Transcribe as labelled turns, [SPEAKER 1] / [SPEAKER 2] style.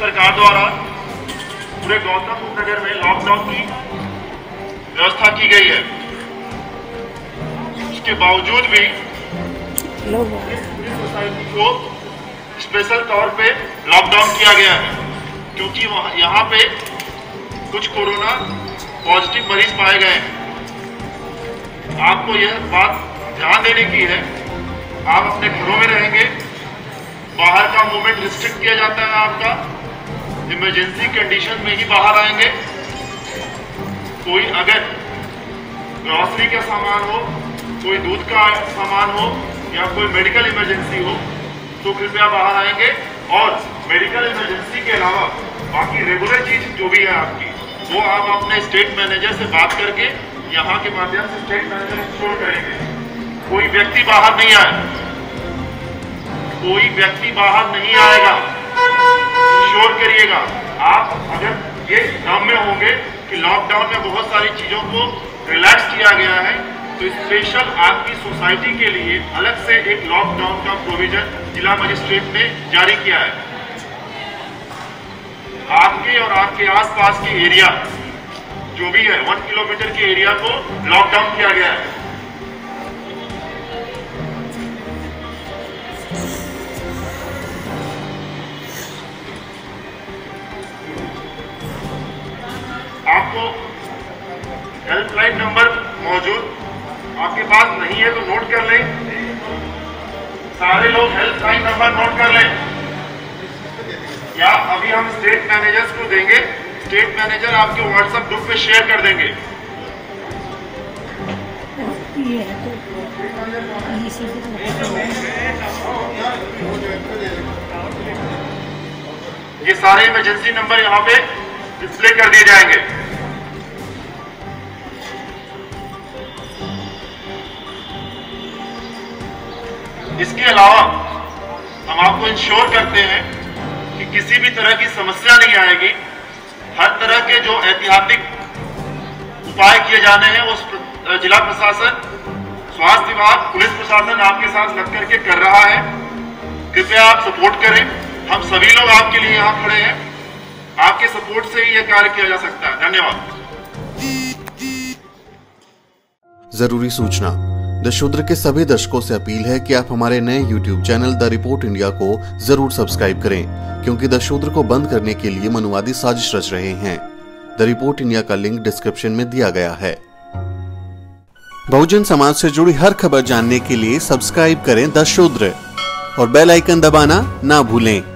[SPEAKER 1] सरकार द्वारा पूरे गौतम बुद्ध नगर में लॉकडाउन की व्यवस्था की गई है। उसके बावजूद भी सोसाइटी को स्पेशल तौर पे लॉकडाउन किया गया है, क्योंकि यहाँ पे कुछ कोरोना पॉजिटिव मरीज पाए गए हैं। आपको यह बात ध्यान देने की है, आप अपने घरों में रहेंगे, बाहर का मूवमेंट रिस्ट्रिक्ट किया जाता है आपका, इमरजेंसी कंडीशन में ही बाहर आएंगे। कोई अगर ग्रॉसरी का सामान हो, कोई दूध का सामान हो या कोई मेडिकल इमरजेंसी हो तो कृपया बाहर आएंगे। और मेडिकल इमरजेंसी के अलावा बाकी रेगुलर चीज जो भी है आपकी, वो आप अपने स्टेट मैनेजर से बात करके यहाँ के माध्यम से स्टेट मैनेजर इंश्योर करेंगे। कोई व्यक्ति बाहर नहीं आए, कोई व्यक्ति बाहर नहीं आएगा, इंश्योर करिएगा। आप अगर ये दम में होंगे कि लॉकडाउन में बहुत सारी चीजों को रिलैक्स किया गया है, तो स्पेशल आपकी सोसाइटी के लिए अलग से एक लॉकडाउन का प्रोविजन जिला मजिस्ट्रेट ने जारी किया है। आपके और आपके आसपास के एरिया जो भी है 1 किलोमीटर के एरिया को लॉकडाउन किया गया है। आपको हेल्पलाइन नंबर मौजूद आपके पास नहीं है तो नोट कर लें। सारे लोग हेल्पलाइन नंबर नोट कर लें, या अभी हम स्टेट मैनेजर्स को देंगे, स्टेट मैनेजर आपके व्हाट्सएप ग्रुप पे शेयर कर देंगे। ये सारे इमरजेंसी नंबर यहाँ पे डिस्प्ले कर दिए जाएंगे। इसके अलावा हम आपको इंश्योर करते हैं कि किसी भी तरह की समस्या नहीं आएगी। हर तरह के जो एहतियाती उपाय किए जाने हैं उस जिला प्रशासन, स्वास्थ्य विभाग, पुलिस प्रशासन आपके साथ लग करके कर रहा है। कृपया आप सपोर्ट करें, हम सभी लोग आपके लिए यहाँ खड़े हैं। आपके सपोर्ट से ही यह कार्य किया जा सकता है। धन्यवाद।
[SPEAKER 2] जरूरी सूचना। द शूद्र के सभी दर्शकों से अपील है कि आप हमारे नए YouTube channel the report India को जरूर सब्सक्राइब करें, क्योंकि द शूद्र को बंद करने के लिए मनुवादी साजिश रच रहे हैं। द रिपोर्ट इंडिया का लिंक डिस्क्रिप्शन में दिया गया है। बहुजन समाज से जुड़ी हर खबर जानने के लिए सब्सक्राइब करें द शूद्र और बेल आइकन दबाना ना भूलें।